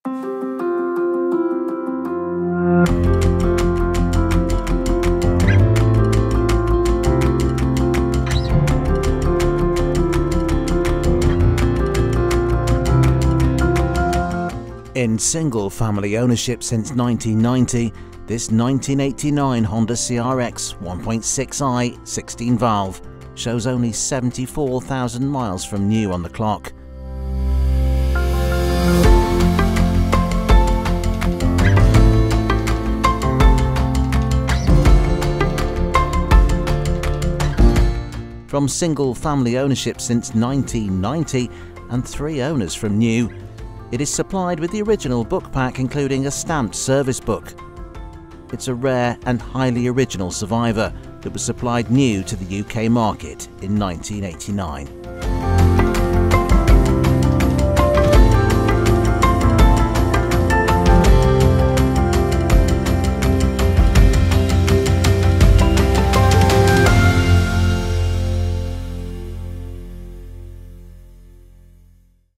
In single-family ownership since 1990, this 1989 Honda CRX 1.6i 16-valve shows only 74,000 miles from new on the clock. From single-family ownership since 1990 and 3 owners from new, it is supplied with the original book pack including a stamped service book. It's a rare and highly original survivor that was supplied new to the UK market in 1989.